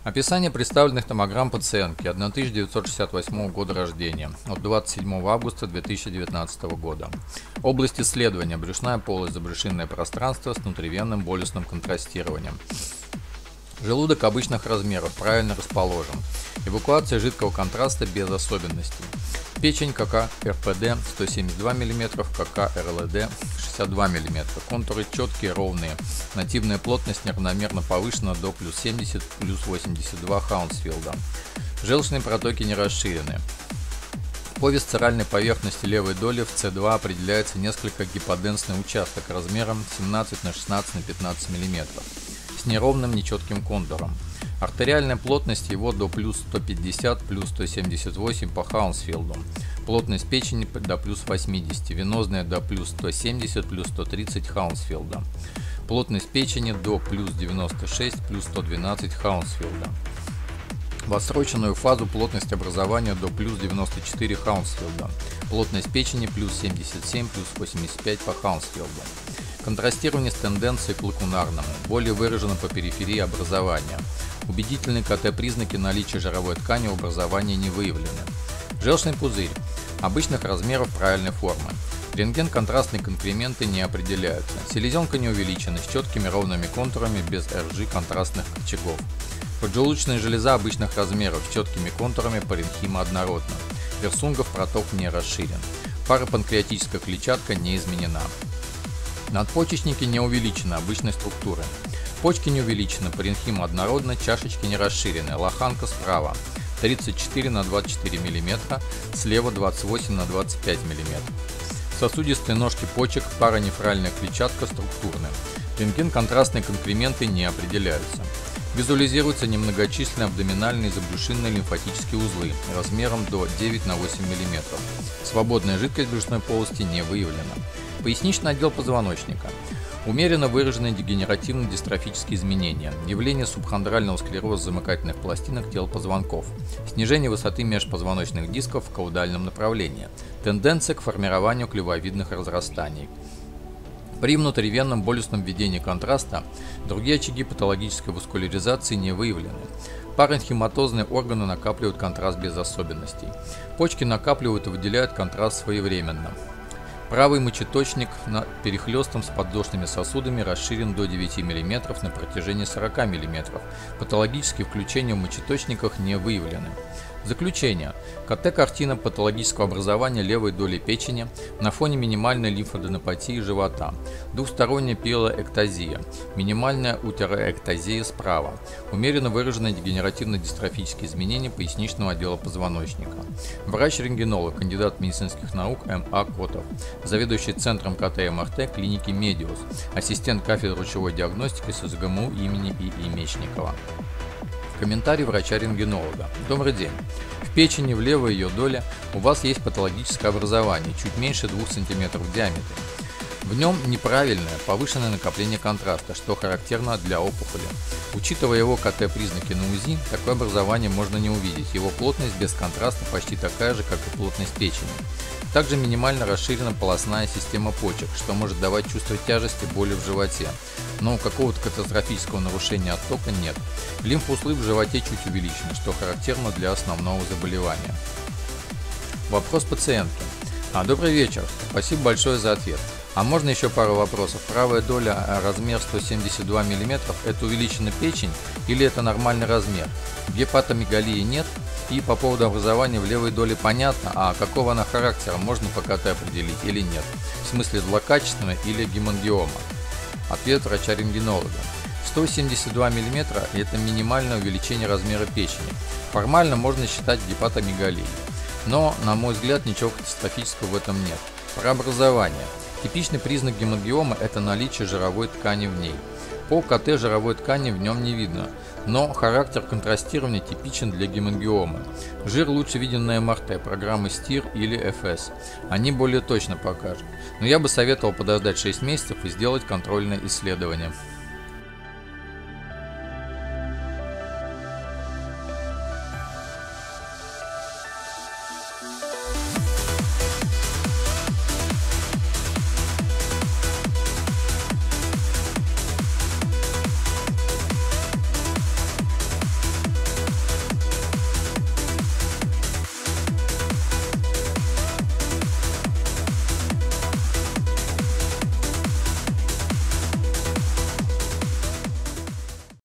Описание представленных томограмм пациентки 1968 года рождения от 27 августа 2019 года. Область исследования: брюшная полость, забрюшинное пространство с внутривенным болюсным контрастированием. Желудок обычных размеров, правильно расположен. Эвакуация жидкого контраста без особенностей. Печень КК РПД 172 мм, КК РЛД 62 мм. Контуры четкие, ровные. Нативная плотность неравномерно повышена до плюс 70, плюс 82 Хаунсфилда. Желчные протоки не расширены. По висцеральной поверхности левой доли в С2 определяется несколько гиподенсный участок размером 17 на 16 на 15 мм с неровным нечетким контуром. Артериальная плотность его до плюс 150, плюс 178 по Хаунсфилду. Плотность печени до плюс 80, венозная до плюс 170, плюс 130 Хаунсфилда. Плотность печени до плюс 96, плюс 112 Хаунсфилда. В отсроченную фазу плотность образования до плюс 94 Хаунсфилда. Плотность печени плюс 77, плюс 85 по Хаунсфилду. Контрастирование с тенденцией к лакунарному, более выражено по периферии образования. Убедительные КТ-признаки наличия жировой ткани у образования не выявлены. Желчный пузырь обычных размеров, правильной формы. Рентген-контрастные конкременты не определяются. Селезенка не увеличена, с четкими ровными контурами, без РЖ контрастных очагов. Поджелудочная железа обычных размеров, с четкими контурами, паренхима однородна. Версунгов проток не расширен. Парапанкреатическая клетчатка не изменена. Надпочечники не увеличены обычной структуры. Почки не увеличены, паренхима однородна, чашечки не расширены, лоханка справа 34 на 24 мм, слева 28 на 25 мм. Сосудистые ножки почек, паранефральная клетчатка структурны. Рентген-контрастные конкременты не определяются. Визуализируются немногочисленные абдоминальные и забрюшинные лимфатические узлы размером до 9 на 8 мм. Свободная жидкость брюшной полости не выявлена. Поясничный отдел позвоночника. Умеренно выраженные дегенеративно-дистрофические изменения, явление субхондрального склероза замыкательных пластинок тел позвонков, снижение высоты межпозвоночных дисков в каудальном направлении, тенденция к формированию клювовидных разрастаний. При внутривенном болюсном введении контраста другие очаги патологической васкуляризации не выявлены. Паренхиматозные органы накапливают контраст без особенностей. Почки накапливают и выделяют контраст своевременно. Правый мочеточник над перехлестом с подвздошными сосудами расширен до 9 мм на протяжении 40 мм. Патологические включения в мочеточниках не выявлены. Заключение. КТ-картина патологического образования левой доли печени на фоне минимальной лимфоденопатии живота. Двухсторонняя пилоэктазия. Минимальная утероэктазия справа. Умеренно выраженные дегенеративно-дистрофические изменения поясничного отдела позвоночника. Врач-рентгенолог, кандидат медицинских наук М.А. Котов. Заведующий центром КТ-МРТ клиники Медиус. Ассистент кафедры лучевой диагностики СЗГМУ имени И.И. Мечникова. Комментарий врача-рентгенолога. Добрый день. В печени в левой ее доле у вас есть патологическое образование, чуть меньше 2 см в диаметре. В нем неправильное, повышенное накопление контраста, что характерно для опухоли. Учитывая его КТ-признаки на УЗИ, такое образование можно не увидеть. Его плотность без контраста почти такая же, как и плотность печени. Также минимально расширена полостная система почек, что может давать чувство тяжести, боли в животе. Но какого-то катастрофического нарушения оттока нет. Лимфоузлы в животе чуть увеличены, что характерно для основного заболевания. Вопрос пациентки. Добрый вечер. Спасибо большое за ответ. А можно еще пару вопросов? Правая доля, размер 172 мм, это увеличена печень или это нормальный размер? Гепатомегалии нет? И по поводу образования в левой доле понятно, а какого она характера можно по КТ определить или нет? В смысле злокачественная или гемангиома? Ответ врача-рентгенолога. 172 мм – это минимальное увеличение размера печени. Формально можно считать гепатомегалией. Но, на мой взгляд, ничего катастрофического в этом нет. Про образование. Типичный признак гемангиомы – это наличие жировой ткани в ней. По КТ жировой ткани в нем не видно, но характер контрастирования типичен для гемангиомы. Жир лучше виден на МРТ, программы СТИР или ФС. Они более точно покажут. Но я бы советовал подождать 6 месяцев и сделать контрольное исследование.